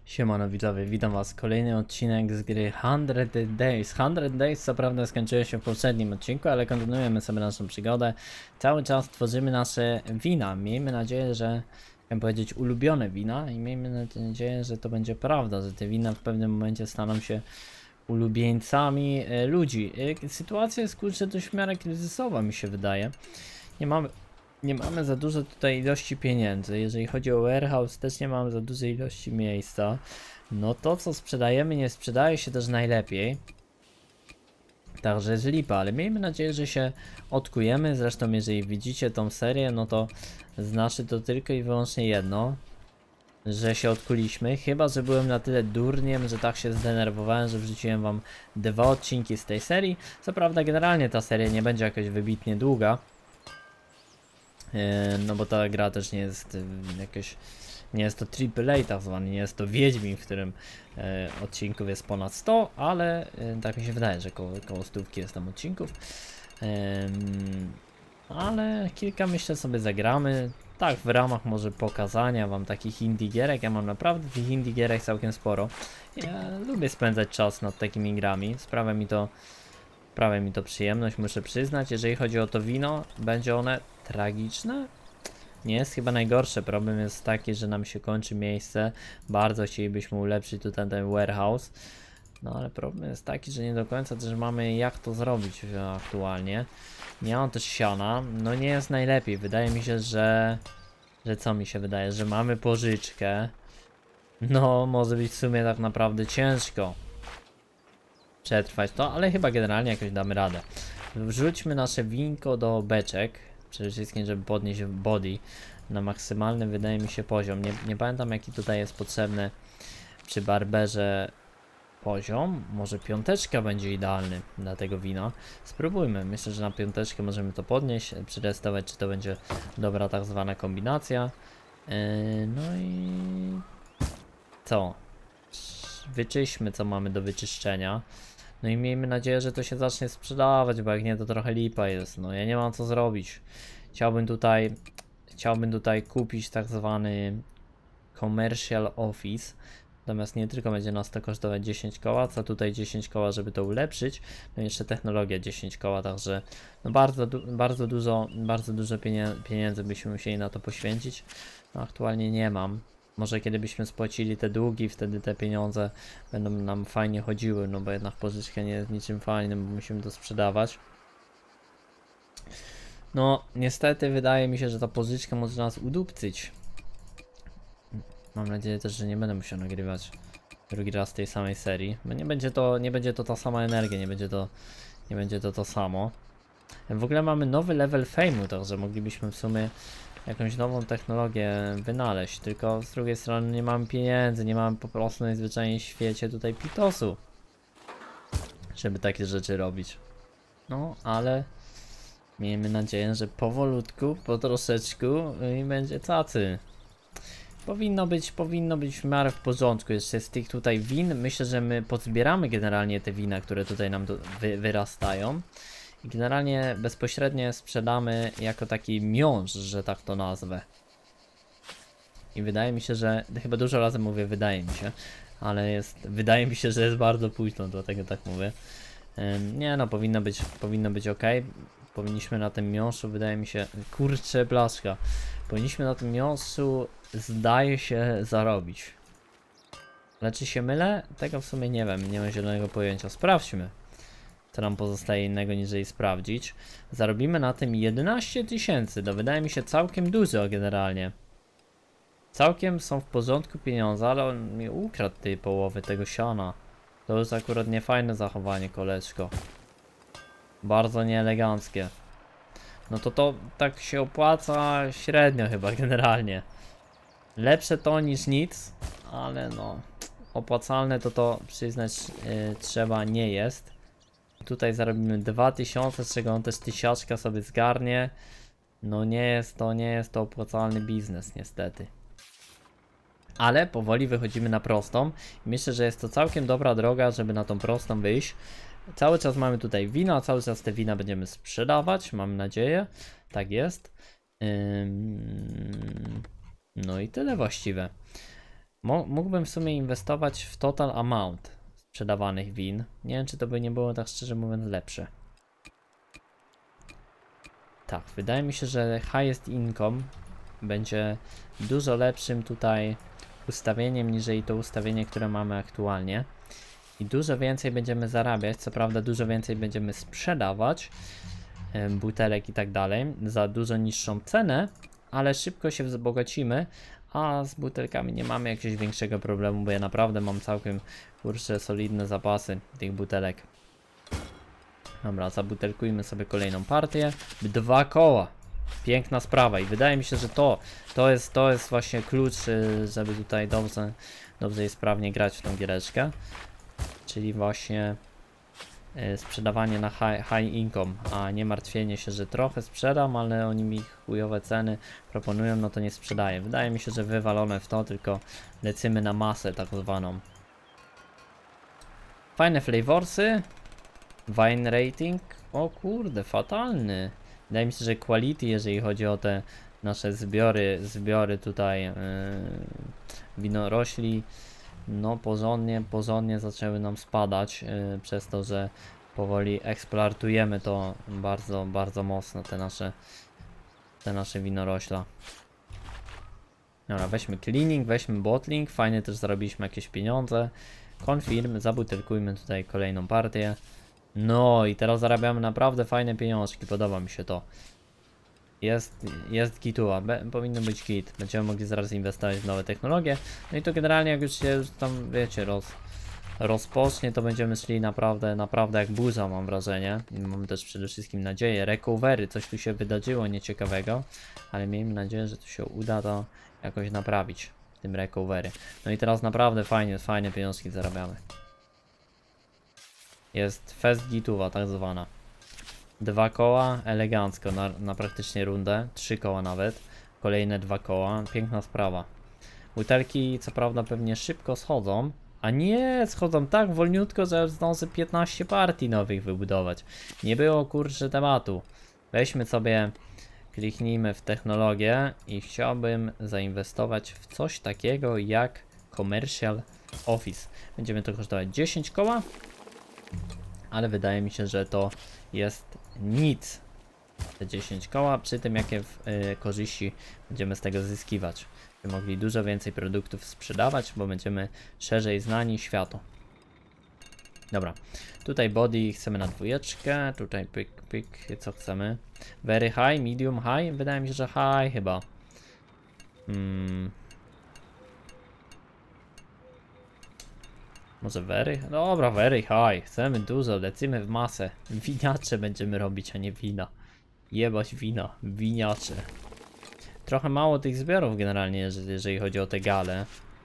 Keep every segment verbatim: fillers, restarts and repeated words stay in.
Siemano widzowie, witam was. Kolejny odcinek z gry hundred Days. hundred Days co prawda skończyło się w poprzednim odcinku, ale kontynuujemy sobie naszą przygodę. Cały czas tworzymy nasze wina. Miejmy nadzieję, że, chciałem powiedzieć, ulubione wina i miejmy nadzieję, że to będzie prawda, że te wina w pewnym momencie staną się ulubieńcami e, ludzi. E, sytuacja jest kurczę dość w miarę kryzysowa, mi się wydaje. Nie mamy... Nie mamy za dużo tutaj ilości pieniędzy. Jeżeli chodzi o warehouse, też nie mamy za dużej ilości miejsca. No to co sprzedajemy, nie sprzedaje się też najlepiej. Także jest lipa, ale miejmy nadzieję, że się odkujemy. Zresztą jeżeli widzicie tą serię, no to znaczy to tylko i wyłącznie jedno, że się odkuliśmy. Chyba że byłem na tyle durniem, że tak się zdenerwowałem, że wrzuciłem wam dwa odcinki z tej serii. Co prawda generalnie ta seria nie będzie jakoś wybitnie długa. No bo ta gra też nie jest jakieś, nie jest to triple A tak zwany, nie jest to Wiedźmin, w którym e, odcinków jest ponad sto, ale e, tak mi się wydaje, że koło, koło stówki jest tam odcinków. E, ale kilka myślę sobie zagramy, tak w ramach może pokazania wam takich indie gierek. Ja mam naprawdę tych indie gierek całkiem sporo. Ja lubię spędzać czas nad takimi grami, sprawia mi to Sprawia mi to przyjemność, muszę przyznać. Jeżeli chodzi o to wino, będzie one tragiczne? Nie jest chyba najgorsze. Problem jest taki, że nam się kończy miejsce. Bardzo chcielibyśmy ulepszyć tutaj ten warehouse. No ale problem jest taki, że nie do końca też mamy jak to zrobić aktualnie. Nie mam też siana. No nie jest najlepiej. Wydaje mi się, że... Że co mi się wydaje? Że mamy pożyczkę. No może być w sumie tak naprawdę ciężko przetrwać to, ale chyba generalnie jakoś damy radę. Wrzućmy nasze winko do beczek, przede wszystkim żeby podnieść body na maksymalny, wydaje mi się, poziom. Nie, nie pamiętam jaki tutaj jest potrzebny przy barberze poziom. Może piąteczka będzie idealny dla tego wina. Spróbujmy, myślę, że na piąteczkę możemy to podnieść, przetestować czy to będzie dobra tak zwana kombinacja. Yy, no i co? Wyczyśmy co mamy do wyczyszczenia. No i miejmy nadzieję, że to się zacznie sprzedawać, bo jak nie to trochę lipa jest. No ja nie mam co zrobić. Chciałbym tutaj Chciałbym tutaj kupić tak zwany commercial office. Natomiast nie tylko będzie nas to kosztować dziesięć koła, co tutaj dziesięć koła, żeby to ulepszyć. No i jeszcze technologia dziesięć koła, także no bardzo, bardzo dużo, bardzo dużo pieniędzy byśmy musieli na to poświęcić. No aktualnie nie mam. Może kiedy byśmy spłacili te długi, wtedy te pieniądze będą nam fajnie chodziły, no bo jednak pożyczka nie jest niczym fajnym, bo musimy to sprzedawać. No, niestety wydaje mi się, że ta pożyczka może nas udupcyć. Mam nadzieję też, że nie będę musiał nagrywać drugi raz tej samej serii, bo nie będzie to, nie będzie to ta sama energia, nie będzie to, nie będzie to to samo. W ogóle mamy nowy level fame'u, także moglibyśmy w sumie jakąś nową technologię wynaleźć, tylko z drugiej strony nie mamy pieniędzy, nie mamy po prostu najzwyczajniej w świecie tutaj pitosu, żeby takie rzeczy robić. No, ale miejmy nadzieję, że powolutku, po troszeczku i będzie cacy. Powinno być, powinno być w miarę w porządku. Jeszcze z tych tutaj win, myślę, że my pozbieramy generalnie te wina, które tutaj nam wy, wyrastają. I generalnie bezpośrednio sprzedamy jako taki miąższ, że tak to nazwę. I wydaje mi się, że chyba dużo razy mówię wydaje mi się, ale jest, wydaje mi się, że jest bardzo późno, dlatego tak mówię. Ym, nie no, powinno być, powinno być ok. Powinniśmy na tym miąższu, wydaje mi się, kurczę blaszka. Powinniśmy na tym miąższu, zdaje się, zarobić. Ale czy się mylę? Tego w sumie nie wiem, nie mam zielonego pojęcia. Sprawdźmy. Co nam pozostaje innego niż jej sprawdzić. Zarobimy na tym jedenaście tysięcy. To wydaje mi się całkiem dużo generalnie. Całkiem są w porządku pieniądze, ale on mi ukradł tej połowy tego siana. To jest akurat niefajne zachowanie, koleżko. Bardzo nieeleganckie. No to to tak się opłaca średnio chyba generalnie. Lepsze to niż nic, ale no opłacalne to to przyznać yy, trzeba nie jest. Tutaj zarobimy dwa tysiące, z czego on też tysiaczka sobie zgarnie. No nie jest to, nie jest to opłacalny biznes niestety. Ale powoli wychodzimy na prostą. Myślę, że jest to całkiem dobra droga, żeby na tą prostą wyjść. Cały czas mamy tutaj wina, cały czas te wina będziemy sprzedawać, mam nadzieję. Tak jest. Ym... No i tyle właściwe. Mo mógłbym w sumie inwestować w total amount sprzedawanych win. Nie wiem, czy to by nie było, tak szczerze mówiąc, lepsze. Tak, wydaje mi się, że highest income będzie dużo lepszym tutaj ustawieniem, niżeli to ustawienie, które mamy aktualnie. I dużo więcej będziemy zarabiać, co prawda dużo więcej będziemy sprzedawać em, butelek i tak dalej za dużo niższą cenę, ale szybko się wzbogacimy, a z butelkami nie mamy jakiegoś większego problemu, bo ja naprawdę mam całkiem, kurczę, solidne zapasy tych butelek. Dobra, zabutelkujmy sobie kolejną partię. Dwa koła. Piękna sprawa i wydaje mi się, że to, to jest, to jest właśnie klucz, y, żeby tutaj dobrze, dobrze i sprawnie grać w tą giereczkę. Czyli właśnie y, sprzedawanie na high, high income, a nie martwienie się, że trochę sprzedam, ale oni mi chujowe ceny proponują, no to nie sprzedaję. Wydaje mi się, że wywalone w to, tylko lecimy na masę tak zwaną. Fajne flavorsy. Wine rating, o kurde, fatalny. Wydaje mi się, że quality, jeżeli chodzi o te nasze zbiory, zbiory tutaj yy, winorośli, no porządnie, porządnie zaczęły nam spadać yy, przez to, że powoli eksploatujemy to bardzo, bardzo mocno, te nasze, te nasze winorośla. Dobra, weźmy cleaning, weźmy bottling, fajnie też zarobiliśmy jakieś pieniądze. Confirm, zabutelkujmy tutaj kolejną partię. No i teraz zarabiamy naprawdę fajne pieniążki, podoba mi się to. Jest, jest gituła, Be, powinno być git. Będziemy mogli zaraz inwestować w nowe technologie. No i to generalnie jak już się już tam, wiecie, roz, rozpocznie, to będziemy szli naprawdę, naprawdę jak burza, mam wrażenie. I mam też przede wszystkim nadzieję. Recovery, coś tu się wydarzyło nieciekawego, ale miejmy nadzieję, że tu się uda to jakoś naprawić, tym recovery. No i teraz naprawdę fajnie, fajne pieniążki zarabiamy. Jest fest gituwa tak zwana. Dwa koła elegancko na, na praktycznie rundę. Trzy koła nawet. Kolejne dwa koła. Piękna sprawa. Butelki co prawda pewnie szybko schodzą. A nie, schodzą tak wolniutko, że zdążę piętnaście partii nowych wybudować. Nie było kurczę tematu. Weźmy sobie, kliknijmy w technologię i chciałbym zainwestować w coś takiego jak Commercial Office. Będziemy to kosztować dziesięć koła. Ale wydaje mi się, że to jest nic. Te dziesięć koła, przy tym jakie y, korzyści będziemy z tego zyskiwać. Będziemy mogli dużo więcej produktów sprzedawać, bo będziemy szerzej znani światu. Dobra, tutaj body chcemy na dwójeczkę, tutaj pick, pick, co chcemy? Very high, medium, high? Wydaje mi się, że high chyba. Hmm. Może very? Dobra, very high. Chcemy dużo, lecimy w masę. Winiacze będziemy robić, a nie wina. Jebać wina, winiacze. Trochę mało tych zbiorów generalnie, jeżeli, jeżeli chodzi o te gale.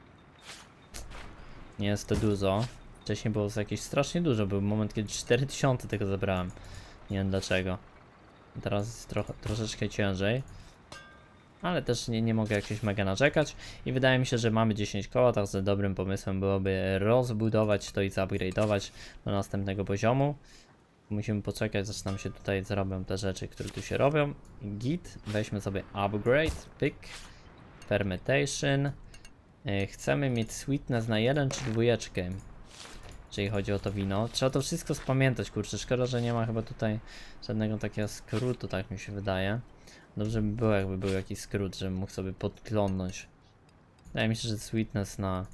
Nie jest to dużo. Wcześniej było jakieś strasznie dużo, był moment, kiedy cztery tysiące tego zebrałem. Nie wiem dlaczego. Teraz jest trochę, troszeczkę ciężej. Ale też nie, nie mogę jakieś mega narzekać. I wydaje mi się, że mamy dziesięć koła, także dobrym pomysłem byłoby rozbudować to i zupgrade'ować do następnego poziomu. Musimy poczekać, zaś nam się tutaj zrobią te rzeczy, które tu się robią. Git, weźmy sobie upgrade, pick, fermentation. Chcemy mieć sweetness na jeden czy dwójeczkę, jeżeli chodzi o to wino. Trzeba to wszystko spamiętać, kurczę, szkoda, że nie ma chyba tutaj żadnego takiego skrótu, tak mi się wydaje. Dobrze by było, jakby był jakiś skrót, żebym mógł sobie podglądnąć. Wydaje mi się, że sweetness na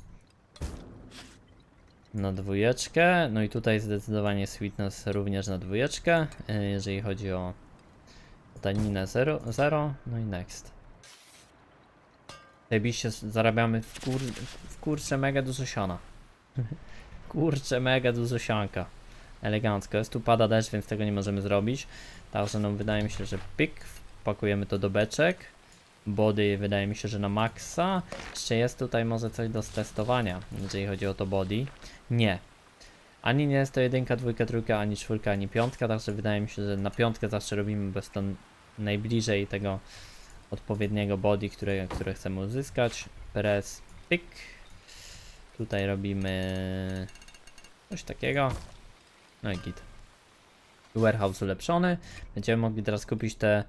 na dwójeczkę, no i tutaj zdecydowanie sweetness również na dwójeczkę, jeżeli chodzi o taninę zero, no i next. Zajebiście zarabiamy w, kur, w kurczę mega dużo siana. Kurczę mega dużo sianka. Elegancko, jest tu pada deszcz, więc tego nie możemy zrobić. Także no wydaje mi się, że pik, wpakujemy to do beczek. Body wydaje mi się, że na maksa. Jeszcze jest tutaj może coś do testowania, jeżeli chodzi o to body. Nie. Ani nie jest to jedynka, dwójka, trójka, ani czwórka, ani piątka, także wydaje mi się, że na piątkę zawsze robimy, bo jest to najbliżej tego odpowiedniego body, które, które chcemy uzyskać. Press, pick. Tutaj robimy coś takiego. No i git. Warehouse ulepszony. Będziemy mogli teraz kupić te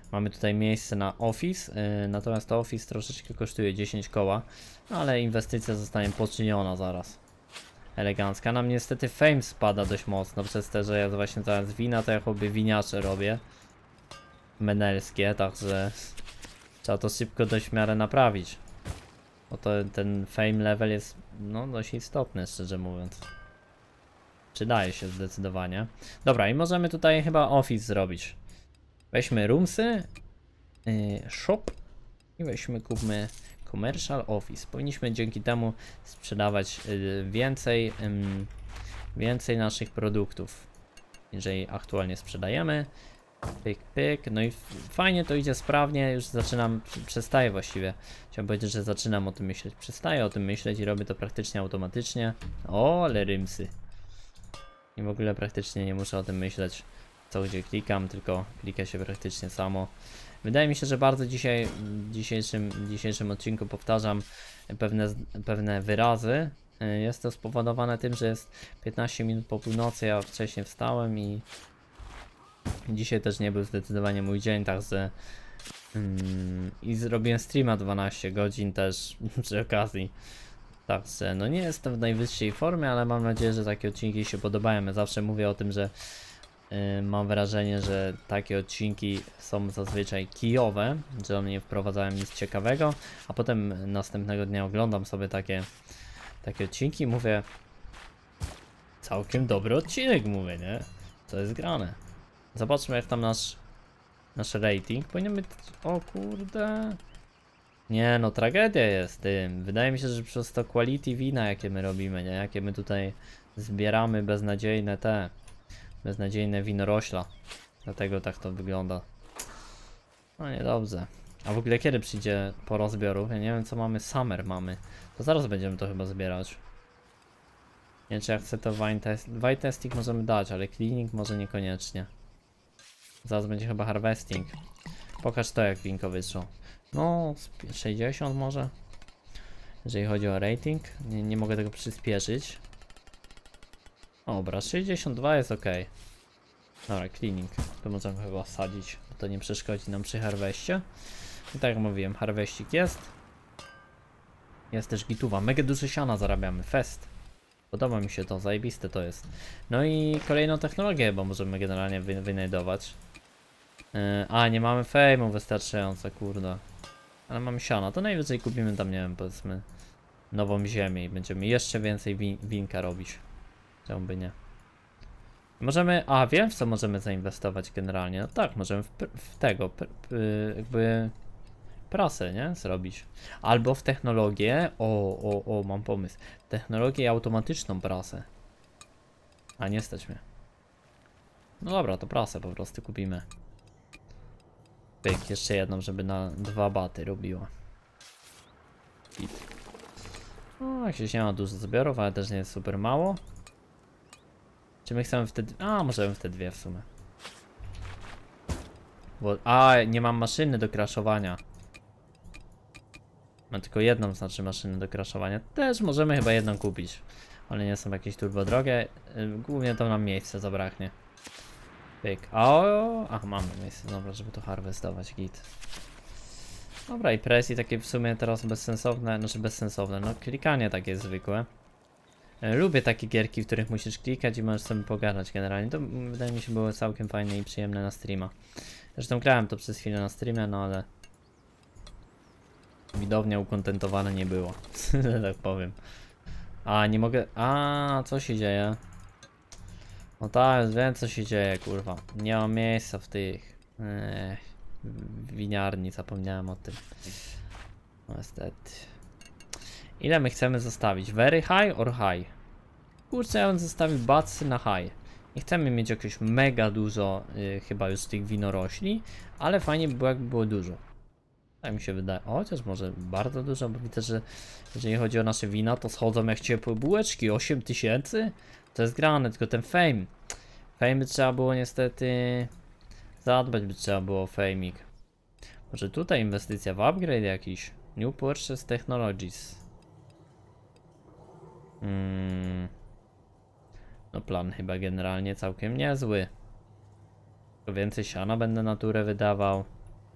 Mamy tutaj miejsce na office, yy, natomiast to office troszeczkę kosztuje dziesięć koła, ale inwestycja zostanie poczyniona zaraz. Elegancka. Nam niestety fame spada dość mocno, przez to, że ja właśnie teraz wina, to ja choćby winiacze robię. Menelskie, także trzeba to szybko dość w miarę naprawić. Bo to ten fame level jest no dość istotny, szczerze mówiąc. Przydaje się zdecydowanie. Dobra, i możemy tutaj chyba office zrobić. Weźmy roomsy, yy, shop i weźmy, kupmy commercial office. Powinniśmy dzięki temu sprzedawać yy, więcej, yy, więcej naszych produktów, jeżeli aktualnie sprzedajemy. Pyk, pyk, no i fajnie to idzie sprawnie, już zaczynam, przestaję właściwie, chciałbym powiedzieć, że zaczynam o tym myśleć, przestaję o tym myśleć i robię to praktycznie automatycznie. O, ale rymsy. I w ogóle praktycznie nie muszę o tym myśleć, co gdzie klikam, tylko klika się praktycznie samo. Wydaje mi się, że bardzo dzisiaj, w dzisiejszym, dzisiejszym odcinku powtarzam pewne, pewne wyrazy. Jest to spowodowane tym, że jest piętnaście minut po północy, ja wcześniej wstałem i dzisiaj też nie był zdecydowanie mój dzień, także mm, i zrobiłem streama dwanaście godzin też przy okazji. Także no nie jestem w najwyższej formie, ale mam nadzieję, że takie odcinki się podobają. Ja zawsze mówię o tym, że yy, mam wrażenie, że takie odcinki są zazwyczaj kijowe, że one nie wprowadzają nic ciekawego, a potem następnego dnia oglądam sobie takie, takie odcinki i mówię, całkiem dobry odcinek, mówię, nie? Co jest grane. Zobaczmy, jak tam nasz nasz rating powinien być. O kurde. Nie no, tragedia jest tym. Wydaje mi się, że przez to quality wina, jakie my robimy, nie? Jakie my tutaj zbieramy beznadziejne te beznadziejne winorośla. Dlatego tak to wygląda. No niedobrze. A w ogóle kiedy przyjdzie pora zbiorów? Ja nie wiem, co mamy. Summer mamy. To zaraz będziemy to chyba zbierać. Nie wiem, czy ja chcę to wine test. Wine testing możemy dać, ale cleaning może niekoniecznie. Zaraz będzie chyba harvesting. Pokaż to, jak winko wyszło. No, sześćdziesiąt może. Jeżeli chodzi o rating. Nie, nie mogę tego przyspieszyć. Dobra, sześćdziesiąt dwa jest ok. Dobra, cleaning. To możemy chyba wsadzić, bo to nie przeszkodzi nam przy harweście. I tak jak mówiłem, harweścik jest. Jest też gituwa. Mega dużo siana zarabiamy. Fest. Podoba mi się to, zajebiste to jest. No i kolejną technologię, bo możemy generalnie wy wynajdować. Yy, a, nie mamy fejmu wystarczająco, kurde. Ale mamy siana, to najwyżej kupimy tam, nie wiem, powiedzmy nową ziemię i będziemy jeszcze więcej win winka robić. Czemu by nie? Możemy, a wiem w co możemy zainwestować generalnie. No tak, możemy w, w tego, jakby prasę, nie? Zrobić. Albo w technologię, o, o, o, mam pomysł. Technologię i automatyczną prasę. A nie stać mnie. No dobra, to prasę po prostu kupimy. Pyk, jeszcze jedną, żeby na dwa baty robiła. Hit. O, jak się nie ma dużo zbiorów, ale też nie jest super mało. Czy my chcemy wtedy... A, możemy wtedy dwie w sumie. Bo... A, nie mam maszyny do crashowania. Mam tylko jedną, znaczy maszynę do crashowania. Też możemy chyba jedną kupić. Ale nie są jakieś turbo drogie. Głównie to nam miejsce zabraknie. Pyk. O, ach, mamy miejsce, dobra, żeby to harvestować, git. Dobra, i presji takie w sumie teraz bezsensowne, znaczy bezsensowne, no klikanie takie zwykłe. Lubię takie gierki, w których musisz klikać i możesz sobie pogadać generalnie. To wydaje mi się było całkiem fajne i przyjemne na streama. Zresztą grałem to przez chwilę na streamie, no ale widownia ukontentowane nie było, tak powiem. A, nie mogę... A, co się dzieje? No tak, wiem co się dzieje, kurwa. Nie ma miejsca w tych Ech, winiarni, zapomniałem o tym. No niestety. Ile my chcemy zostawić? Very high or high? Kurczę, ja bym zostawił bacy na high. Nie chcemy mieć jakieś mega dużo yy, chyba już tych winorośli, ale fajnie by było, jakby było dużo. Tak mi się wydaje. O, chociaż może bardzo dużo, bo widzę, że jeżeli chodzi o nasze wina, to schodzą jak ciepłe bułeczki. osiem tysięcy? To jest grane, tylko ten fame. Fame by trzeba było niestety zadbać, by trzeba było faming. Może tutaj inwestycja w upgrade jakiś. New Purchase Technologies. Hmm. No plan chyba generalnie całkiem niezły. To więcej siana będę naturę wydawał.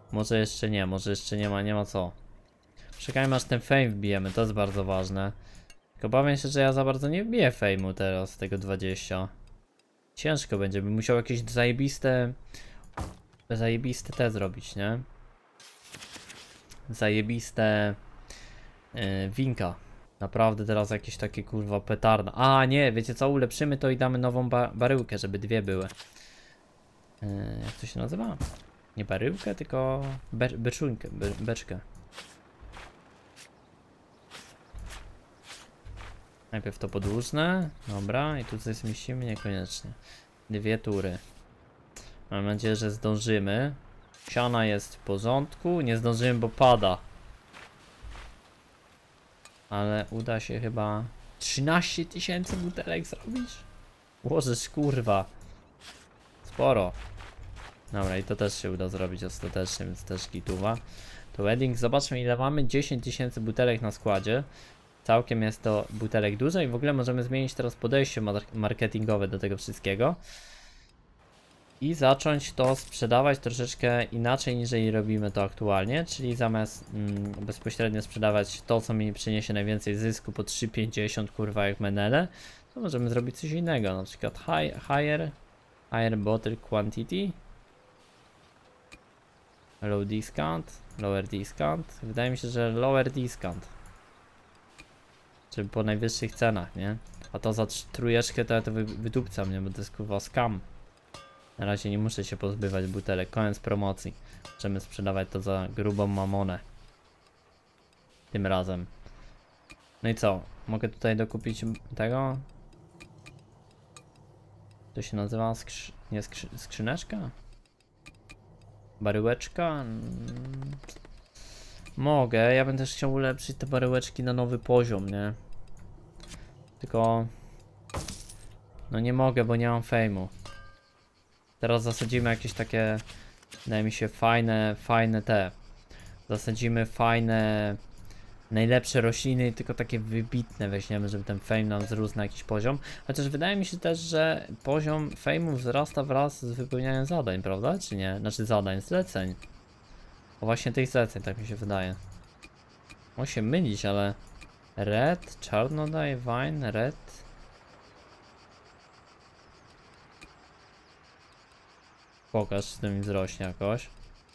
Może jeszcze nie, może jeszcze nie ma, nie ma co. Czekajmy aż ten fame wbijemy, to jest bardzo ważne. Tylko obawiam się, że ja za bardzo nie wbiję fame'u teraz, tego dwadzieścia. Ciężko będzie, bym musiał jakieś zajebiste... Zajebiste te zrobić, nie? Zajebiste... Yy, winka. Naprawdę teraz jakieś takie kurwa petarda. A nie, wiecie co, ulepszymy to i damy nową ba baryłkę, żeby dwie były. Yy, jak to się nazywa? Nie baryłkę, tylko be beczunkę, be beczkę. Najpierw to podłużne, dobra, i tutaj zmieścimy niekoniecznie. Dwie tury. Mam nadzieję, że zdążymy. Siana jest w porządku, nie zdążymy, bo pada. Ale uda się chyba trzynaście tysięcy butelek zrobić? Łożysz kurwa. Sporo. Dobra, i to też się uda zrobić ostatecznie, więc też gituwa. To wedding, zobaczmy ile mamy. dziesięć tysięcy butelek na składzie. Całkiem jest to butelek dużo i w ogóle możemy zmienić teraz podejście marketingowe do tego wszystkiego. I zacząć to sprzedawać troszeczkę inaczej niż robimy to aktualnie, czyli zamiast mm, bezpośrednio sprzedawać to, co mi przyniesie najwięcej zysku po trzy pięćdziesiąt kurwa jak menele, to możemy zrobić coś innego, na przykład high, higher, higher bottle quantity, low discount, lower discount, wydaje mi się, że lower discount, czyli po najwyższych cenach, nie? A to za trójeczkę to ja to wy, wydupca mnie, bo to jest kurwa scam. Na razie nie muszę się pozbywać butelek, koniec promocji. Możemy sprzedawać to za grubą mamonę. Tym razem. No i co? Mogę tutaj dokupić tego? To się nazywa skrzy... nie skrzy... skrzyneczka? Baryłeczka? Mm. Mogę, ja bym też chciał ulepszyć te baryłeczki na nowy poziom, nie? Tylko... no nie mogę, bo nie mam fejmu. Teraz zasadzimy jakieś takie, wydaje mi się, fajne, fajne te. Zasadzimy fajne, najlepsze rośliny, tylko takie wybitne weźmiemy, żeby ten fame nam wzrósł na jakiś poziom. Chociaż wydaje mi się też, że poziom fame'u wzrasta wraz z wypełnianiem zadań, prawda? Czy nie? Znaczy zadań, zleceń. O właśnie tych zleceń, tak mi się wydaje. Może się mylić, ale... Red, czarnodaj, wine, red... Pokaż, czy to mi wzrośnie jakoś.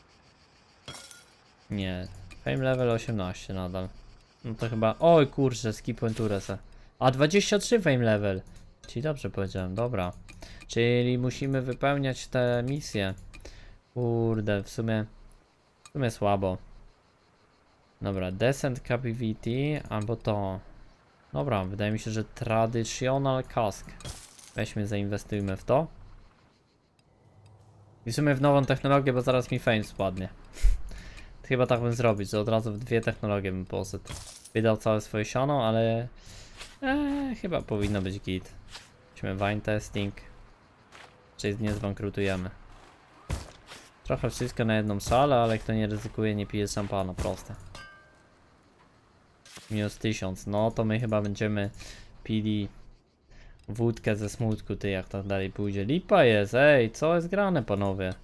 Nie. Fame level osiemnaście nadal. No to chyba... Oj kurczę, skipłem turę se. A dwadzieścia trzy fame level. Czyli dobrze powiedziałem, dobra. Czyli musimy wypełniać te misje. Kurde, w sumie... W sumie słabo. Dobra, Descent Captivity albo to. Dobra, wydaje mi się, że Traditional Cask. Weźmy, zainwestujmy w to. I w sumie w nową technologię, bo zaraz mi fame spadnie. Chyba tak bym zrobić, że od razu w dwie technologie bym poszedł. Wydał całe swoje siano, ale... Eee, chyba powinno być git. Weźmy wine testing. Czyli nie zbankrutujemy. Trochę wszystko na jedną salę, ale kto nie ryzykuje, nie pije szampana, proste. Minus tysiąc, no to my chyba będziemy pili wódkę ze smutku, ty jak tak dalej pójdzie. Lipa jest, ej, co jest grane panowie?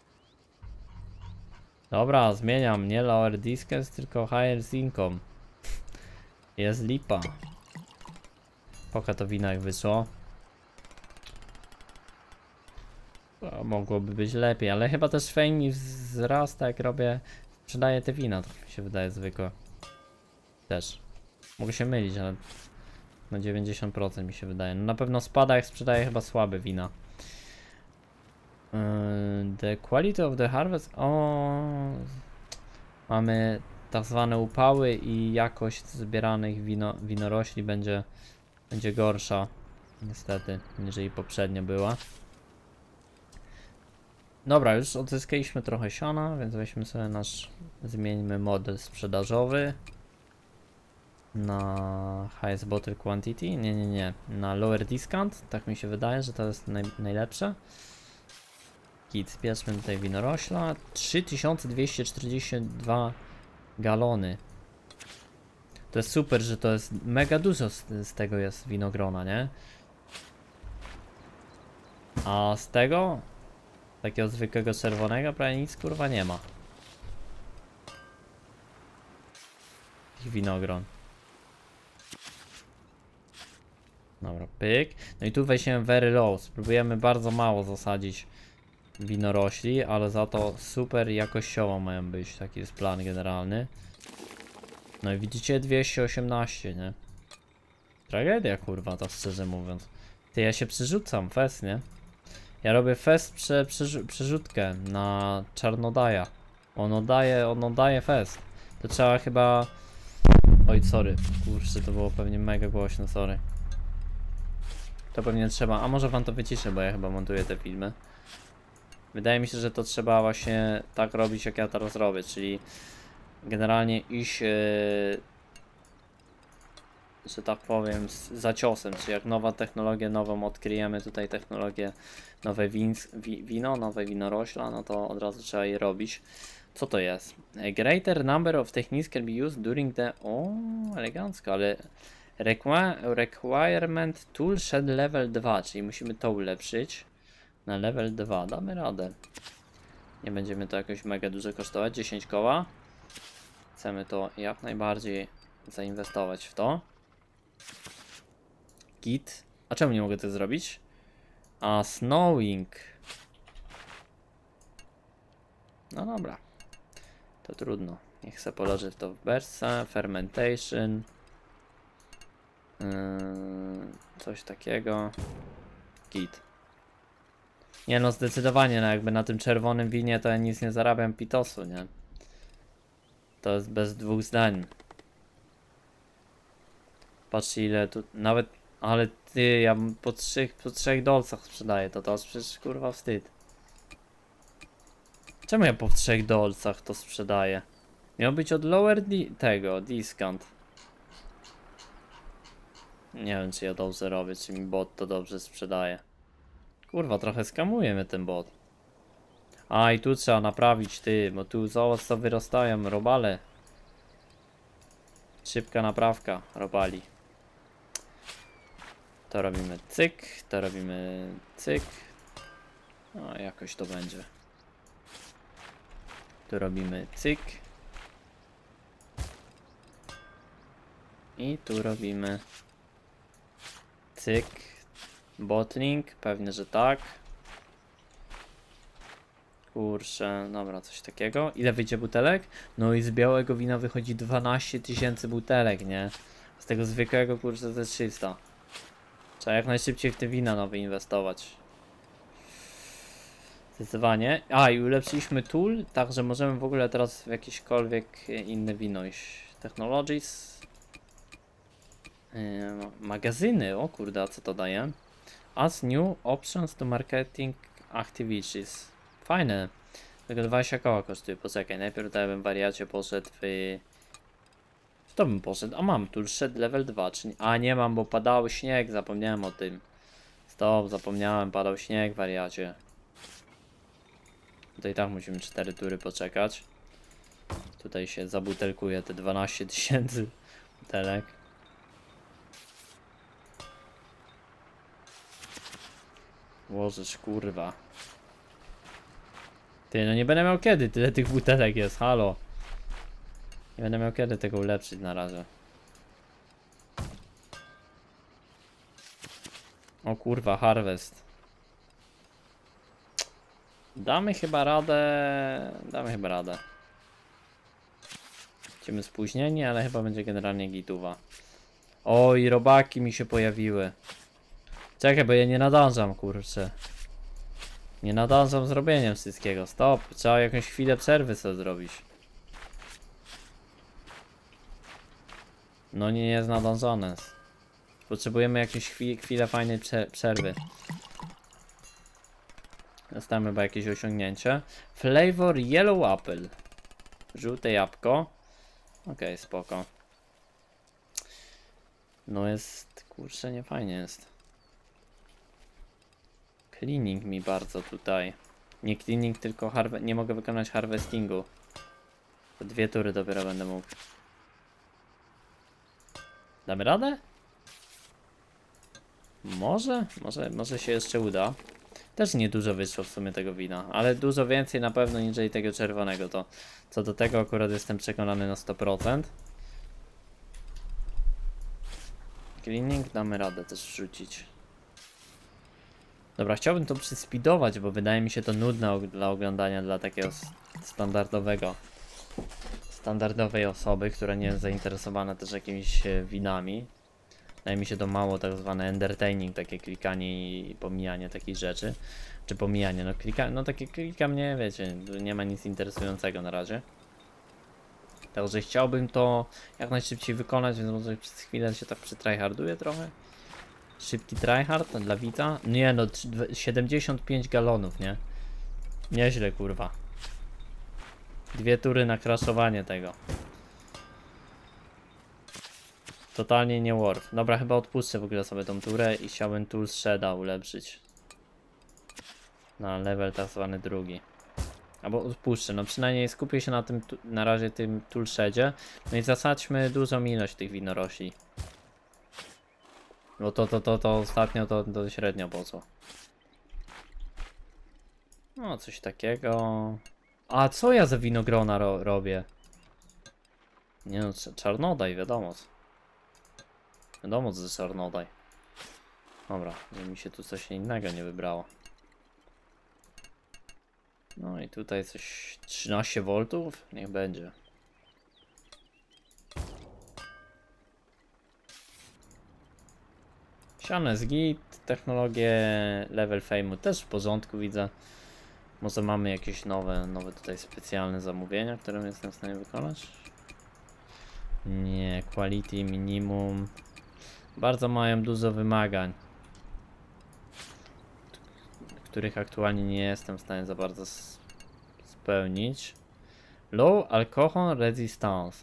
Dobra, zmieniam, nie lower discount, tylko higher income. Jest lipa. Poka to wina jak wyszło. To mogłoby być lepiej, ale chyba też fame mi wzrasta jak robię, sprzedaję te wina, to mi się wydaje zwykłe. Też. Mogę się mylić, ale na dziewięćdziesiąt procent mi się wydaje. No na pewno spada jak sprzedaję chyba słabe wina. Yy, the quality of the harvest. O, mamy tak zwane upały i jakość zbieranych wino, winorośli będzie, będzie gorsza. Niestety, niżeli poprzednio była. Dobra, już odzyskaliśmy trochę siana, więc weźmy sobie nasz, zmieńmy model sprzedażowy na highest bottle quantity, nie, nie, nie, na lower discount, tak mi się wydaje, że to jest naj, najlepsze. Kit, zbierzmy tutaj winorośla, trzy tysiące dwieście czterdzieści dwa galony. To jest super, że to jest mega dużo z, z tego jest winogrona, nie? A z tego takiego zwykłego czerwonego prawie nic kurwa nie ma. ich winogron. Dobra, pyk. No i tu weźmiemy very low. Spróbujemy bardzo mało zasadzić winorośli, ale za to super jakościowo mają być. Taki jest plan generalny. No i widzicie dwieście osiemnaście, nie? Tragedia kurwa, tak szczerze mówiąc. Ty, ja się przerzucam, fest, nie? Ja robię fest prze, przerzut, przerzutkę na Czarnodaja. On oddaje, on oddaje fest. To trzeba chyba... Oj, sorry. Kurczę, to było pewnie mega głośno, sorry. To pewnie trzeba, a może wam to wyciszę, bo ja chyba montuję te filmy. Wydaje mi się, że to trzeba właśnie tak robić, jak ja teraz robię, czyli generalnie iść, yy, że tak powiem, z, za ciosem, czyli jak nowa technologia, nową odkryjemy tutaj technologię, nowe wins, wi, wino, nowe winorośla, no to od razu trzeba je robić. Co to jest? A greater number of techniques can be used during the... O, elegancko, ale... Requirement tool shed level dwa, czyli musimy to ulepszyć na level dwa. Damy radę. Nie będziemy to jakoś mega dużo kosztować. dziesięć koła. Chcemy to jak najbardziej zainwestować w to. Git. A czemu nie mogę tego zrobić? A snowing. No dobra. To trudno. Niech se położę to w berce. Fermentation. Yy, coś takiego. Git. Nie no, zdecydowanie, no jakby na tym czerwonym winie to ja nic nie zarabiam pitosu, nie? To jest bez dwóch zdań. Patrzcie ile tu, nawet, ale ty, ja po trzech, po trzech dolcach sprzedaję to, to jest przecież kurwa wstyd. Czemu ja po trzech dolcach to sprzedaję? Miał być od lower di tego, discount. Nie wiem, czy ja dobrze robię, czy mi bot to dobrze sprzedaje. Kurwa, trochę skamuje mnie ten bot. A i tu trzeba naprawić, ty, bo tu zobacz co wyrastają, robale. Szybka naprawka, robali. To robimy cyk, to robimy cyk. No jakoś to będzie. Tu robimy cyk. I tu robimy cyk. Botling, pewnie, że tak. Kurczę, dobra, coś takiego. Ile wyjdzie butelek? No i z białego wina wychodzi dwanaście tysięcy butelek, nie? Z tego zwykłego, kurczę, to jest trzysta. Trzeba jak najszybciej w te wina nowe inwestować. Zdecydowanie. A, i ulepszyliśmy tool, tak, że możemy w ogóle teraz w jakiekolwiek inne wino iść. Technologies. Yy, magazyny, o kurde, a co to daje? As new options to marketing activities. Fajne. Tylko dwadzieścia koła kosztuje. Poczekaj, najpierw ja bym wariacie poszedł w... W to bym poszedł. A mam tu shed level dwa. Czy... A nie mam, bo padał śnieg. Zapomniałem o tym. Stop, zapomniałem. Padał śnieg, wariacie. Tutaj tak musimy cztery tury poczekać. Tutaj się zabutelkuje te dwanaście tysięcy butelek. Łożysz, kurwa. Ty, no nie będę miał kiedy, tyle tych butelek jest, halo. Nie będę miał kiedy tego ulepszyć na razie. O kurwa, harvest. Damy chyba radę, damy chyba radę. Będziemy spóźnieni, ale chyba będzie generalnie gituwa. Oj, robaki mi się pojawiły. Czekaj, bo ja nie nadążam, kurczę. Nie nadążam z robieniem wszystkiego. Stop, trzeba jakąś chwilę przerwy sobie zrobić. No nie jest nadążone. Potrzebujemy jakieś chwilę, chwilę fajnej przerwy. Dostałem chyba jakieś osiągnięcie. Flavor Yellow Apple. Żółte jabłko. Okej, okay, spoko. No jest, kurczę, nie fajnie jest. Cleaning mi bardzo tutaj. Nie cleaning, tylko harve... nie mogę wykonać harvestingu. To dwie tury dopiero będę mógł. Damy radę? Może? Może, może się jeszcze uda. Też nie dużo wyszło w sumie tego wina, ale dużo więcej na pewno niż tego czerwonego. To co do tego akurat jestem przekonany na sto procent. cleaning damy radę też wrzucić. Dobra, chciałbym to przyspeedować, bo wydaje mi się to nudne og dla oglądania dla takiego standardowego standardowej osoby, która nie jest zainteresowana też jakimiś winami. Wydaje mi się to mało tak zwane entertaining, takie klikanie i pomijanie takich rzeczy. Czy pomijanie, no klika, no takie klika mnie, wiecie, nie ma nic interesującego na razie. Także chciałbym to jak najszybciej wykonać, więc może przez chwilę się tak przytryharduję trochę. Szybki tryhard dla Vita. Nie no, siedemdziesiąt pięć galonów, nie? Nieźle, kurwa. Dwie tury na crashowanie tego. Totalnie nie worth. Dobra, chyba odpuszczę w ogóle sobie tą turę i chciałbym tool sheda ulepszyć. Na level tak zwany drugi. Albo odpuszczę, no przynajmniej skupię się na tym, na razie tym tool shedzie. No i zasadźmy dużą ilość tych winorośli. Bo to, to, to, to ostatnio to, to średnio poszło. No, coś takiego. A co ja za winogrona ro robię? Nie no, czarnodaj, wiadomo. Wiadomo, co to czarnodaj. Dobra, że mi się tu coś innego nie wybrało. No i tutaj coś trzynaście woltów? Niech będzie. Siano jest git, technologię level fame'u też w porządku widzę. Może mamy jakieś nowe, nowe tutaj specjalne zamówienia, które jestem w stanie wykonać? Nie, quality minimum. Bardzo mają dużo wymagań, których aktualnie nie jestem w stanie za bardzo spełnić. Low alcohol resistance.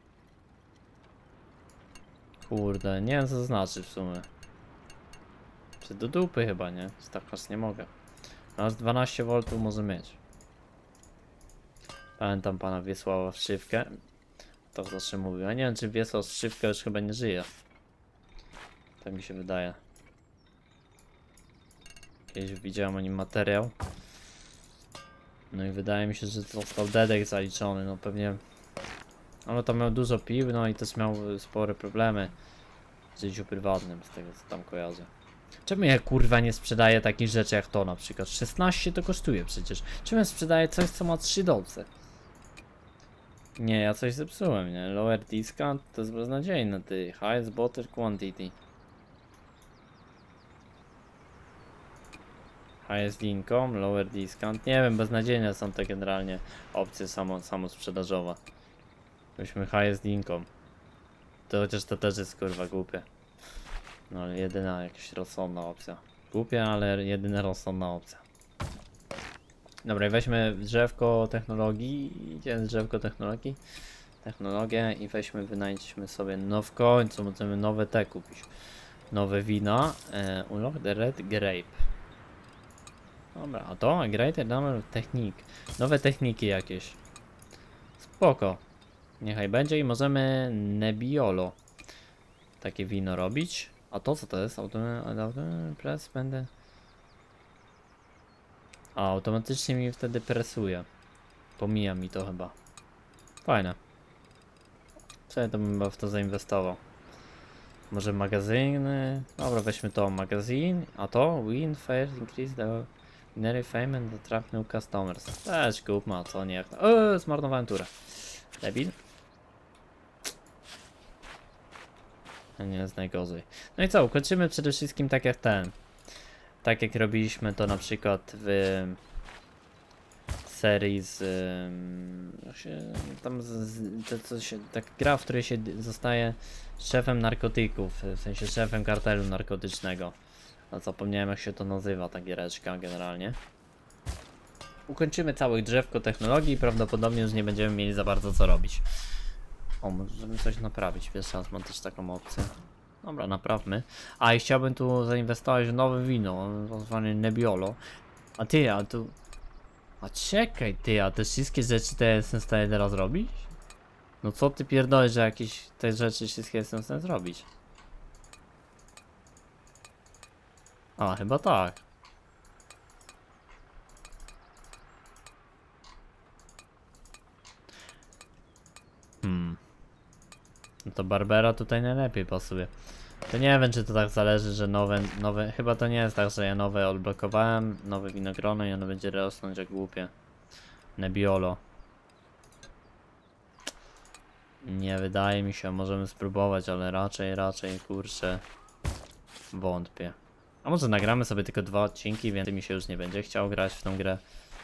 Kurde, nie wiem co to znaczy w sumie. Czy do dupy chyba, nie? Tak aż nie mogę. Aż dwanaście woltów może mieć. Pamiętam pana Wiesława Wszywkę. To zawsze mówił. Ja nie wiem, czy Wiesław Wszywka już chyba nie żyje. Tak mi się wydaje. Kiedyś widziałem o nim materiał. No i wydaje mi się, że został dedek zaliczony. No pewnie. Ale tam miał dużo piw, no i też miał spore problemy w życiu prywatnym, z tego co tam kojarzę. Czemu ja kurwa nie sprzedaję takich rzeczy jak to na przykład? szesnaście to kosztuje przecież. Czemu ja sprzedaję coś co ma trzy dolce? Nie, ja coś zepsułem, nie? Lower discount to jest beznadziejne, ty. Highest bottle quantity. Highest income, lower discount. Nie wiem, beznadziejne są te generalnie opcje samo, samo sprzedażowe. Weźmy highest income. To chociaż to też jest kurwa głupie. No ale jedyna jakaś rozsądna opcja. Głupia, ale jedyna rozsądna opcja. Dobra, i weźmy drzewko technologii. Idziemy drzewko technologii. Technologię i weźmy, wynajdźmy sobie, no w końcu możemy nowe te kupić. Nowe wina. E, unlock the red grape. Dobra, a to greater number of technique. Nowe techniki jakieś. Spoko. Niechaj będzie i możemy Nebbiolo takie wino robić. A to co to jest? Automatic press będę. A automatycznie mi wtedy presuje. Pomija mi to chyba. Fajne. Co ja to bym chyba w to zainwestował? Może magazyny? Dobra, weźmy to magazyn. A to win first increase the binary fame and attract new customers. Też kup ma, co nie jak. Eee, zmarnowałem turę. Debil. Nie jest najgorzej. No i co, ukończymy przede wszystkim tak jak ten. Tak jak robiliśmy to na przykład w serii z um, się, tam z, z, to, co się, tak gra, w której się zostaje szefem narkotyków, w sensie szefem kartelu narkotycznego. A zapomniałem jak się to nazywa ta giereczka generalnie. Ukończymy całe drzewko technologii i prawdopodobnie już nie będziemy mieli za bardzo co robić. O, możemy coś naprawić, pierwszy raz mam też taką opcję. Dobra, naprawmy. A i chciałbym tu zainwestować w nowe wino, zwane Nebbiolo. A ty, a tu... A czekaj ty, a te wszystkie rzeczy te jestem w stanie teraz robić? No co ty pierdolisz, że jakieś te rzeczy wszystkie jestem w stanie zrobić? A, chyba tak. Hmm. No to Barbera tutaj najlepiej pasuje. To nie wiem, czy to tak zależy, że nowe, nowe, chyba to nie jest tak, że ja nowe odblokowałem, nowe winogrono i ono będzie rosnąć jak głupie. Nebbiolo. Nie wydaje mi się, możemy spróbować, ale raczej, raczej, kurczę, wątpię. A może nagramy sobie tylko dwa odcinki, więcej mi się już nie będzie chciał grać w tą grę.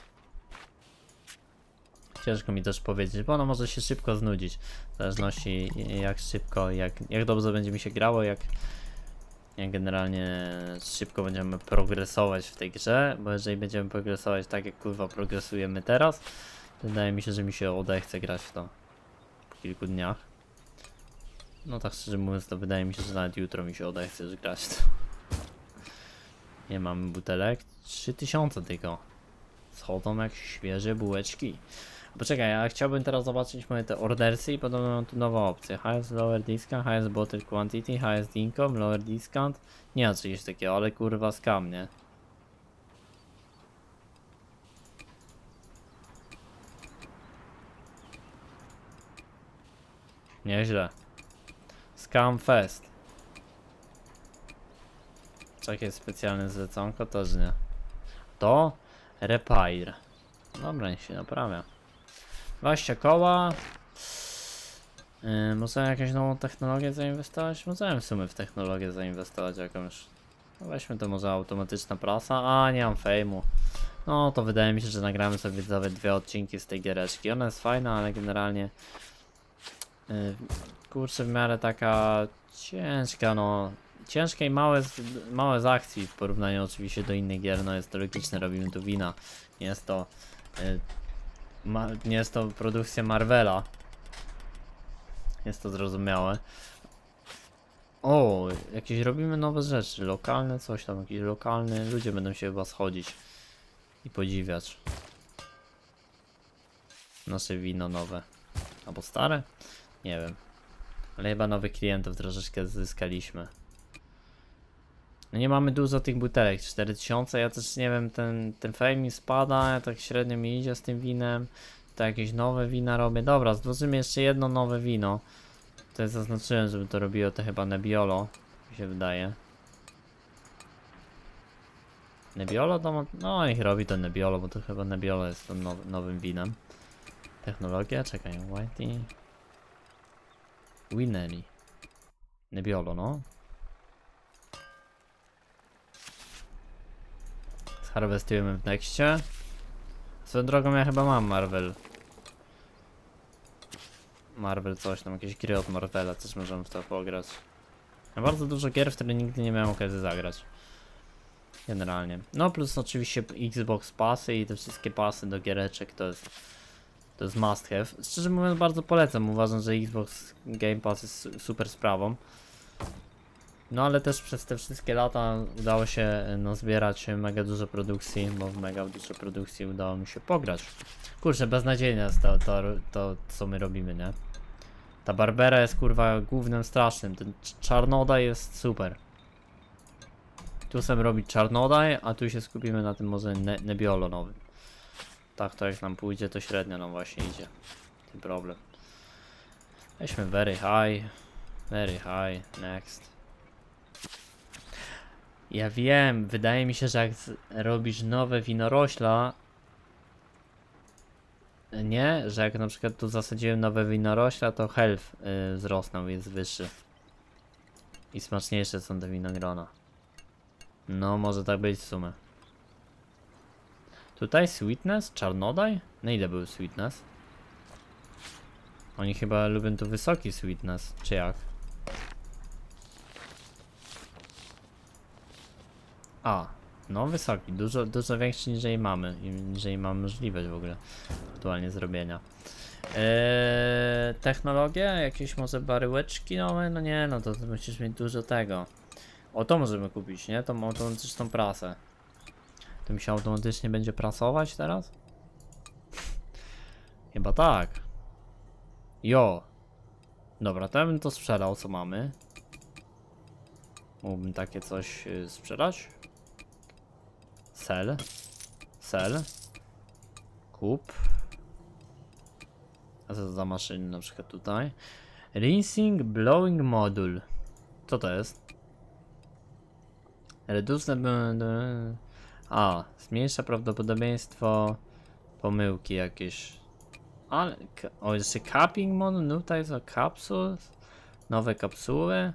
Ciężko mi też powiedzieć, bo ona może się szybko znudzić. W zależności jak szybko, jak, jak dobrze będzie mi się grało, jak, jak generalnie szybko będziemy progresować w tej grze. Bo jeżeli będziemy progresować tak jak kurwa progresujemy teraz, to wydaje mi się, że mi się odechce grać w to po kilku dniach. No tak szczerze mówiąc, to wydaje mi się, że nawet jutro mi się odechce już grać w to. Nie mamy butelek. trzy tysiące tylko. Schodzą jak świeże bułeczki. Poczekaj, ja chciałbym teraz zobaczyć moje te ordersy i podobno mam tu nową opcję. Highest lower discount, highest bottle quantity, highest income, lower discount. Nie ma czegoś takiego, ale kurwa scam, nie? Nieźle. Scam fest. Czy jakieś specjalne zleconko? Też nie. To repair. Dobra, niech się naprawia. dwadzieścia koła. Yy, możemy jakąś nową technologię zainwestować? Możemy w sumie w technologię zainwestować jakąś. No weźmy to może automatyczna prasa. A, nie mam fejmu. No to wydaje mi się, że nagramy sobie nawet dwie odcinki z tej giereczki. Ona jest fajna, ale generalnie yy, kurczę, w miarę taka ciężka, no. Ciężkie i małe z, małe z akcji w porównaniu oczywiście do innych gier. No jest to logiczne, robimy tu wina. Nie jest to yy, Ma, nie jest to produkcja Marvela. Jest to zrozumiałe. O, jakieś robimy nowe rzeczy. Lokalne coś tam, jakieś lokalne. Ludzie będą się chyba schodzić i podziwiać nasze wino nowe. Albo stare? Nie wiem. Ale chyba nowych klientów troszeczkę zyskaliśmy. No nie mamy dużo tych butelek, cztery tysiące, ja też nie wiem, ten, ten fame mi spada, ja tak średnio mi idzie z tym winem. To jakieś nowe wina robię. Dobra, zdążymy jeszcze jedno nowe wino. To jest zaznaczyłem, żeby to robiło to chyba Nebbiolo, mi się wydaje. Nebbiolo to ma... No niech robi to Nebbiolo, bo to chyba Nebbiolo jest tym now, nowym winem. Technologia, czekaj, Whitey. Winery. Nebbiolo, no. Harwestujemy w nexcie. Swoją drogą ja chyba mam Marvel. Marvel coś tam, jakieś gry od Marvela, też możemy w to pograć. Ja bardzo dużo gier, w które nigdy nie miałem okazji zagrać. Generalnie. No plus oczywiście Xbox Passy i te wszystkie pasy do giereczek to jest to jest must have. Szczerze mówiąc bardzo polecam, uważam, że Xbox Game Pass jest super sprawą. No ale też przez te wszystkie lata udało się no, zbierać mega dużo produkcji, bo w mega dużo produkcji udało mi się pograć. Kurczę, beznadziejne jest to, to, to co my robimy, nie? Ta Barbera jest kurwa głównym strasznym, ten Czarnodaj jest super. Tu chcemy robić Czarnodaj, a tu się skupimy na tym może ne Nebbiolo nowym. Tak to jak nam pójdzie, to średnio nam właśnie idzie. Ten problem. Weźmy very high, very high, next. Ja wiem, wydaje mi się, że jak robisz nowe winorośla, nie, że jak na przykład tu zasadziłem nowe winorośla, to health yy, wzrosnął, jest wyższy. I smaczniejsze są te winogrona. No, może tak być w sumie. Tutaj sweetness, czarnodaj? Na ile był sweetness? Oni chyba lubią tu wysoki sweetness, czy jak? A, no wysoki, dużo, dużo większy niż jej mamy, niż jej mamy możliwość w ogóle aktualnie zrobienia. Eee, technologie, jakieś może baryłeczki nowe, no nie, no to musisz mieć dużo tego. O, to możemy kupić, nie? Tą automatyczną prasę. To mi się automatycznie będzie prasować teraz? Chyba tak. Jo. Dobra, to ja bym to sprzedał, co mamy. Mógłbym takie coś yy, sprzedać. Sell. Sell. Kup. A co to za maszyny na przykład tutaj? Rinsing Blowing Module. Co to jest? Reduce the... A, zmniejsza prawdopodobieństwo pomyłki jakieś. Ale... O, jeszcze capping mode, no tutaj są kapsuły. Nowe kapsuły.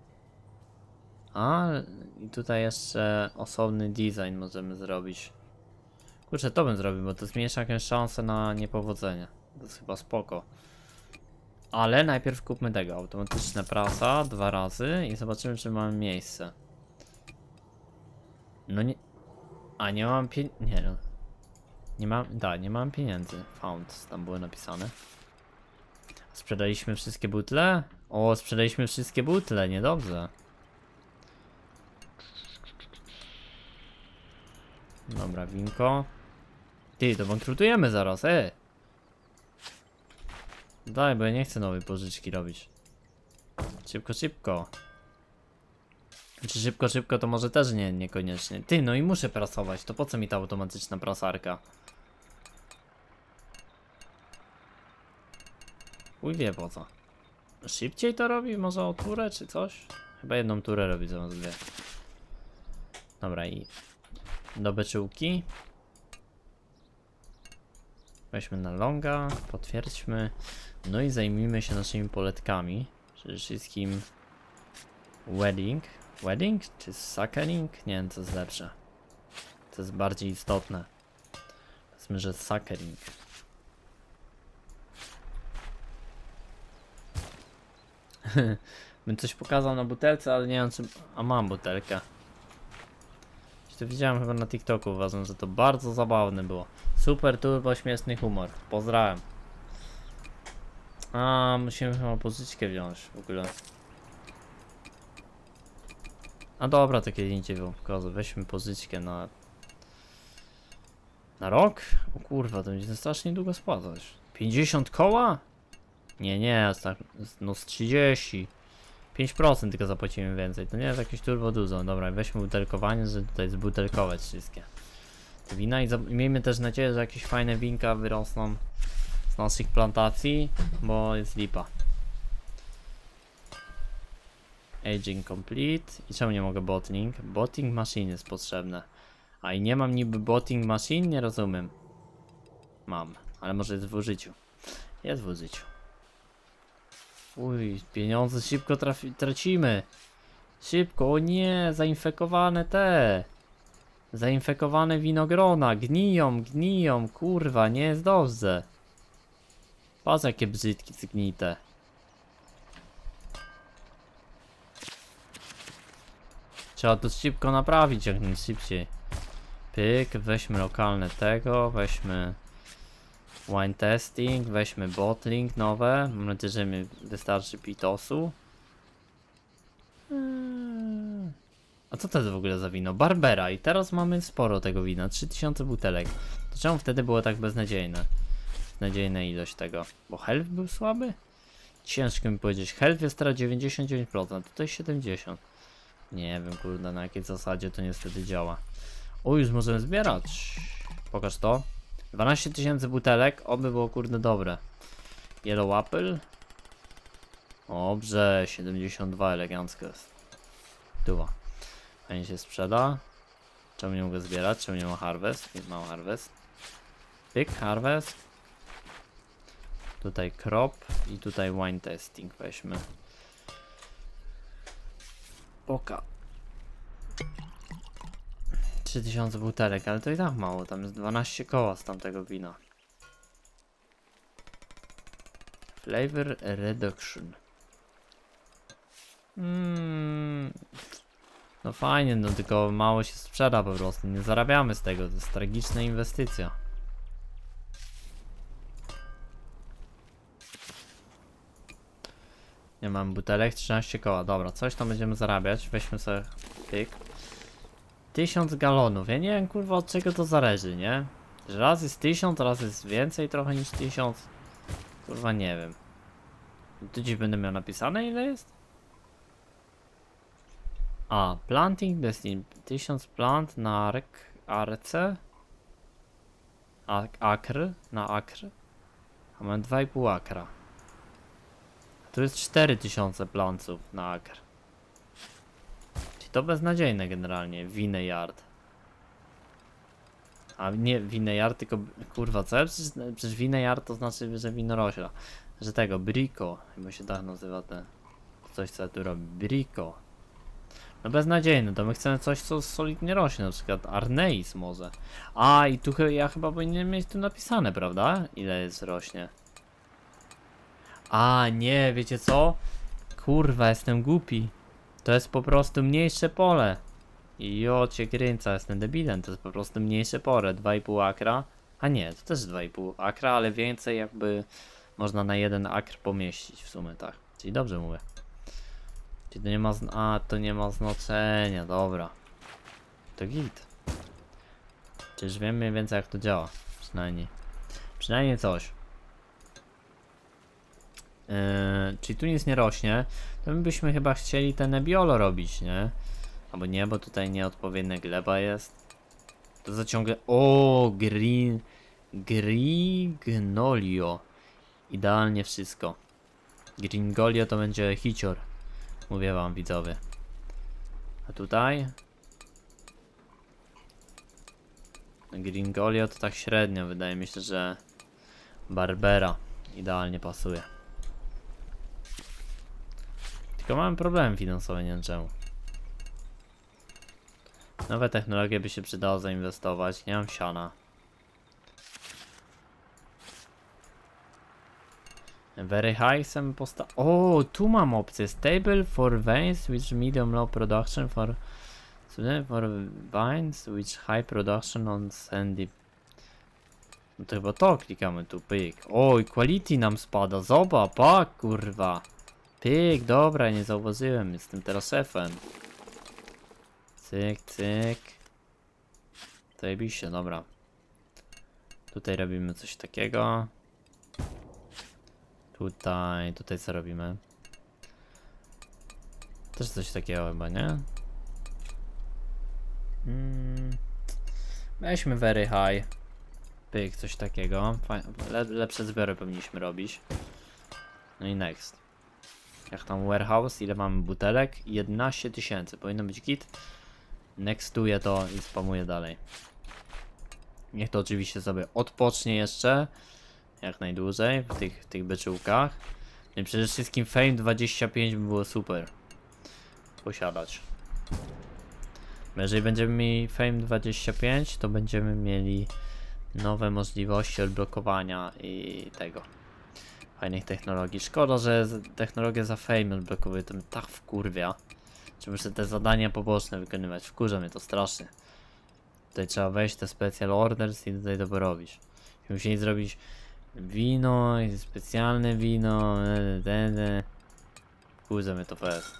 A, i tutaj jeszcze osobny design możemy zrobić. Kurczę, to bym zrobił, bo to zmniejsza jakąś szansę na niepowodzenie. To jest chyba spoko. Ale najpierw kupmy tego. Automatyczna prasa dwa razy i zobaczymy, czy mamy miejsce. No nie... A, nie mam pien... Nie no. Nie mam... Da, nie mam pieniędzy. Found, tam było napisane. Sprzedaliśmy wszystkie butle? O, sprzedaliśmy wszystkie butle, niedobrze. Dobra, winko. Ty, to bankrutujemy zaraz, e! Daj, bo ja nie chcę nowej pożyczki robić. Szybko, szybko. Czy szybko, szybko to może też nie, niekoniecznie. Ty, no i muszę prasować, to po co mi ta automatyczna prasarka? Uj wie po co. Szybciej to robi? Może o turę czy coś? Chyba jedną turę robi zamiast dwie. Dobra i... do beczułki. Weźmy na longa, potwierdźmy. No i zajmijmy się naszymi poletkami. Przede wszystkim... Wedding. Wedding? Czy suckering? Nie wiem co jest lepsze. To jest bardziej istotne. Powiedzmy, że suckering. Bym coś pokazał na butelce, ale nie wiem czy... A mam butelkę. To widziałem chyba na TikToku, uważam, że to bardzo zabawne było. Super turbo śmieszny humor. Pozdrawiam. A, musimy chyba pożyczkę wziąć w ogóle. A dobra, to kiedy indziej wam pokażę. Weźmy pożyczkę na... Na rok? O kurwa, to będzie strasznie długo spłacać. pięćdziesiąt koła? Nie, nie, tak, no z trzydzieści. pięć procent tylko zapłacimy więcej, to nie jest jakieś turbo dużo. Dobra, weźmy butelkowanie, że tutaj zbutelkować wszystkie te wina i miejmy też nadzieję, że jakieś fajne winka wyrosną z naszych plantacji, bo jest lipa. Aging complete. I czemu nie mogę botting? Botting machine jest potrzebne. A i nie mam niby botting machine? Nie rozumiem. Mam, ale może jest w użyciu. Jest w użyciu. Uj, pieniądze szybko trafi tracimy. Szybko, o nie, zainfekowane te. Zainfekowane winogrona, gniją, gniją, kurwa, nie jest dobrze. Patrz jakie brzydkie, zgnite. Trzeba to szybko naprawić, jak najszybciej. Pyk, weźmy lokalne tego, weźmy... Wine testing, weźmy bottling nowe. Mam nadzieję, że mi wystarczy pitosu. Hmm. A co to jest w ogóle za wino? Barbera. I teraz mamy sporo tego wina. trzy tysiące butelek. To czemu wtedy było tak beznadziejne? Beznadziejna ilość tego. Bo health był słaby? Ciężko mi powiedzieć. Health jest teraz dziewięćdziesiąt dziewięć procent. Tutaj siedemdziesiąt procent. Nie wiem, kurde, na jakiej zasadzie to niestety działa. O, już możemy zbierać. Pokaż to. dwanaście tysięcy butelek, oby było kurde dobre. Yellow apple. Dobrze, siedemdziesiąt dwa elegancko jest. Tuwa. Fajnie się sprzeda. Czemu nie mogę zbierać? Czemu nie ma harvest? Nie ma harvest. Pick harvest. Tutaj crop i tutaj wine testing weźmy. Poka. trzy tysiące butelek, ale to i tak mało, tam jest dwanaście koła z tamtego wina. Flavor reduction. Mm. No fajnie, no tylko mało się sprzeda po prostu, nie zarabiamy z tego, to jest tragiczna inwestycja. Nie mam butelek, trzynaście koła, dobra, coś tam będziemy zarabiać, weźmy sobie pyk. tysiąc galonów, ja nie wiem kurwa od czego to zależy, nie? Że raz jest tysiąc, raz jest więcej trochę niż tysiąc. Kurwa nie wiem. Tu dziś będę miał napisane ile jest? A, planting destiny, tysiąc plant na ark, arce. A, akr, na akr. A mam dwa i pół akra. Tu jest cztery tysiące plantów na akr. To beznadziejne generalnie, Vineyard. A nie Vineyard, tylko kurwa co? Przecież, przecież Vineyard to znaczy, że winorośla. Że tego, Brico, chyba się tak nazywa te coś, co ja tu robi. Brico. No beznadziejne, to my chcemy coś, co solidnie rośnie, na przykład Arneis może. A i tu ch ja chyba powinienem mieć tu napisane, prawda? Ile jest rośnie. A nie, wiecie co? Kurwa, jestem głupi. To jest po prostu mniejsze pole. I jo cię kręca, jestem debilem, to jest po prostu mniejsze pole, dwa i pół akra. A nie, to też dwa i pół akra, ale więcej jakby można na jeden akr pomieścić w sumie, tak. Czyli dobrze mówię. Czyli to nie ma, a to nie ma znaczenia, dobra. To git. Czyż wiem mniej więcej jak to działa, przynajmniej. Przynajmniej coś. Yy, czyli tu nic nie rośnie, to my byśmy chyba chcieli te nebiolo robić, nie? Albo nie, bo tutaj nieodpowiednia gleba jest. To zaciągle... O, green... Grignolio. Idealnie wszystko. Gringolio to będzie hicior. Mówię wam, widzowie. A tutaj? Gringolio to tak średnio. Wydaje mi się, że Barbera idealnie pasuje. Tylko mamy problem finansowy, nie wiem czemu. Nowe technologie by się przydało zainwestować. Nie mam siana. Very high sem posta... O, tu mam opcję. Stable for veins which medium low production for... For vines which high production on sandy. No to chyba to klikamy tu, pyk. Oj, quality nam spada. Zobacz, pa, kurwa. Pyk, dobra, nie zauważyłem. Jestem teraz szefem. Cyk, cyk. Zajebiście, dobra. Tutaj robimy coś takiego. Tutaj, tutaj co robimy? Też coś takiego chyba, nie? Hmm. Weźmy very high. Pyk, coś takiego. Le lepsze zbiory powinniśmy robić. No i next. Jak tam warehouse, ile mamy butelek? jedenaście tysięcy, powinno być git. Nextuję to i spamuję dalej. Niech to oczywiście sobie odpocznie jeszcze. Jak najdłużej w tych, w tych beczułkach. No i przede wszystkim Fame dwadzieścia pięć by było super posiadać. Bo jeżeli będziemy mieli Fame dwadzieścia pięć, to będziemy mieli nowe możliwości odblokowania i tego. Fajnych technologii. Szkoda, że technologia za Fame odblokowuje, to mnie tak wkurwia. Czy muszę te zadania poboczne wykonywać. Wkurza mnie to strasznie. Tutaj trzeba wejść te special orders i tutaj to porobić. Musieli zrobić wino, i specjalne wino. Wkurza mnie to fest.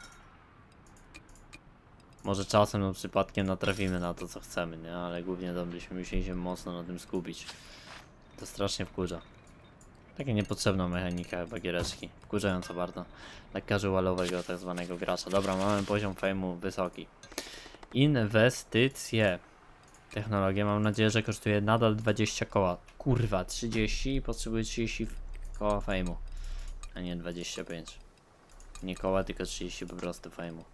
Może czasem no przypadkiem natrafimy na to co chcemy, nie? Ale głównie to byśmy musieli się mocno na tym skupić. To strasznie wkurza. Takie niepotrzebna mechanika chyba giereczki. Wkurzająca bardzo. Dla casualowego tak zwanego gracza. Dobra, mamy poziom fejmu wysoki. Inwestycje. Technologia, mam nadzieję, że kosztuje nadal dwadzieścia koła. Kurwa, trzydzieści i potrzebuję trzydzieści koła fejmu. A nie dwadzieścia pięć. Nie koła, tylko trzydzieści po prostu fejmu.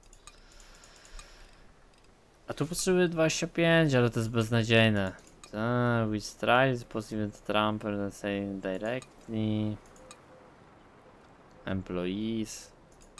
A tu potrzebuję dwadzieścia pięć, ale to jest beznadziejne. Uh, which tries possible to trample, let's say directly. Employees.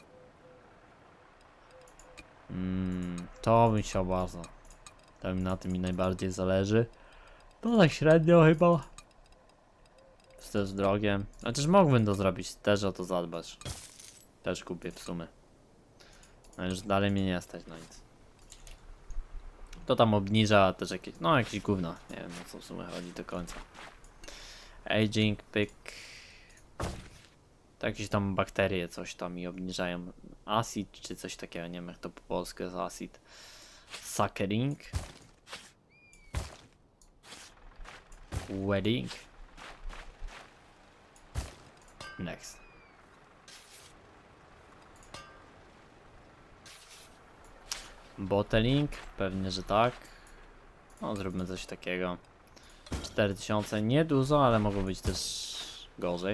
Mm, to bym chciał bardzo. To mi na tym mi najbardziej zależy. To tak średnio chyba. To jest też drogie. Chociaż mógłbym to zrobić, też o to zadbać. Też kupię w sumie. No już dalej mnie nie stać na nic. To tam obniża też jakieś, no jakieś gówno. Nie wiem o co w sumie chodzi do końca. Aging pick. To jakieś tam bakterie coś tam mi obniżają. Acid czy coś takiego, nie wiem jak to po polsku jest acid. Suckering. Wedding. Next. Bottling, pewnie, że tak. No, zróbmy coś takiego. cztery tysiące, nie dużo, ale mogło być też gorzej.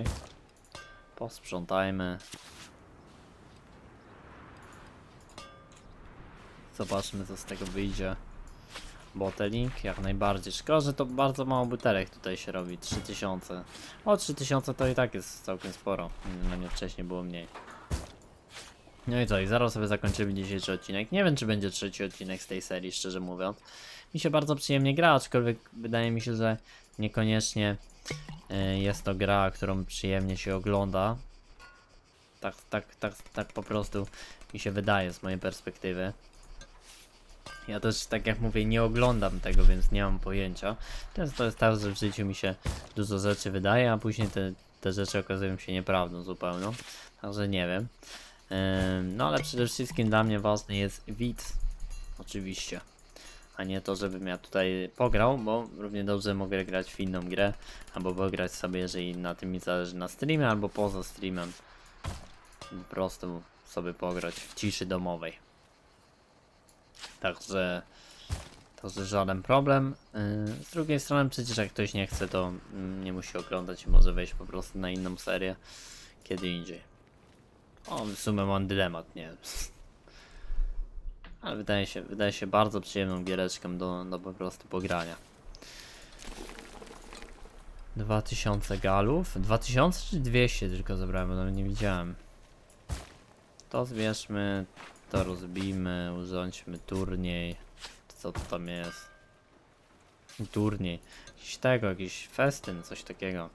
Posprzątajmy. Zobaczmy, co z tego wyjdzie. Bottling, jak najbardziej. Szkoda, że to bardzo mało butelek tutaj się robi. trzy tysiące. O, trzy tysiące to i tak jest całkiem sporo. Na mnie wcześniej było mniej. No i co, i zaraz sobie zakończymy dzisiejszy odcinek. Nie wiem, czy będzie trzeci odcinek z tej serii, szczerze mówiąc. Mi się bardzo przyjemnie gra, aczkolwiek wydaje mi się, że niekoniecznie y, jest to gra, którą przyjemnie się ogląda. Tak, tak, tak, tak po prostu mi się wydaje z mojej perspektywy. Ja też, tak jak mówię, nie oglądam tego, więc nie mam pojęcia. Często jest tak, że w życiu mi się dużo rzeczy wydaje, a później te, te rzeczy okazują się nieprawdą zupełną. Także nie wiem. No ale przede wszystkim dla mnie ważny jest widz, oczywiście, a nie to, żebym ja tutaj pograł, bo równie dobrze mogę grać w inną grę, albo pograć sobie, jeżeli na tym mi zależy, na streamie, albo poza streamem. Po prostu sobie pograć w ciszy domowej. Także, także żaden problem. Z drugiej strony przecież jak ktoś nie chce, to nie musi oglądać i może wejść po prostu na inną serię kiedy indziej. O, w sumie mam dylemat, nie wiem. Ale wydaje się, wydaje się bardzo przyjemną giereczką do, do po prostu pogrania. dwa tysiące galów? dwa tysiące czy dwieście tylko zebrałem, bo nawet nie widziałem. To zbierzmy, to rozbijmy, urządźmy turniej. Co to tam jest? Turniej. Jakiś tego, jakiś festyn, coś takiego.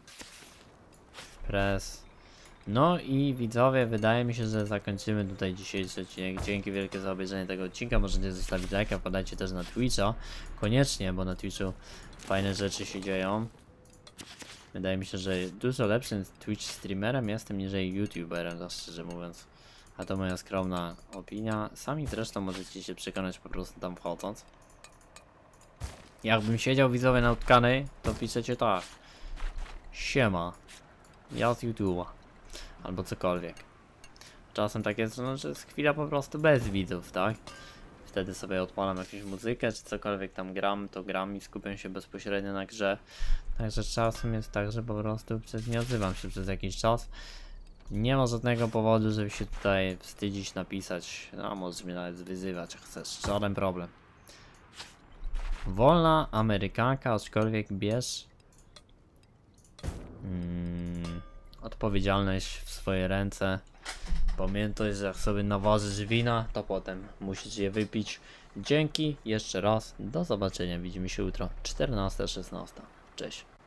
Press. No i widzowie, wydaje mi się, że zakończymy tutaj dzisiejszy odcinek. Dzięki wielkie za obejrzenie tego odcinka. Możecie zostawić lajka, podajcie też na Twitcha. Koniecznie, bo na Twitchu fajne rzeczy się dzieją. Wydaje mi się, że dużo lepszym Twitch streamerem jestem niż YouTuberem, tak szczerze mówiąc. A to moja skromna opinia. Sami zresztą możecie się przekonać po prostu tam wchodząc. Jakbym siedział widzowie na utkanej, to piszecie tak. Siema. Ja z YouTube'a. Albo cokolwiek. Czasem tak jest, no, że jest chwila po prostu bez widzów, tak? Wtedy sobie odpalam jakąś muzykę, czy cokolwiek tam gram, to gram i skupiam się bezpośrednio na grze. Także czasem jest tak, że po prostu przez, nie odzywam się przez jakiś czas. Nie ma żadnego powodu, żeby się tutaj wstydzić, napisać. No, możesz mnie nawet wyzywać, jak chcesz, żaden problem. Wolna Amerykanka, aczkolwiek bierz hmm, odpowiedzialność w swoje ręce. Pamiętaj, że jak sobie naważysz wina, to potem musisz je wypić. Dzięki jeszcze raz, do zobaczenia, widzimy się jutro czternasta szesnasta. Cześć.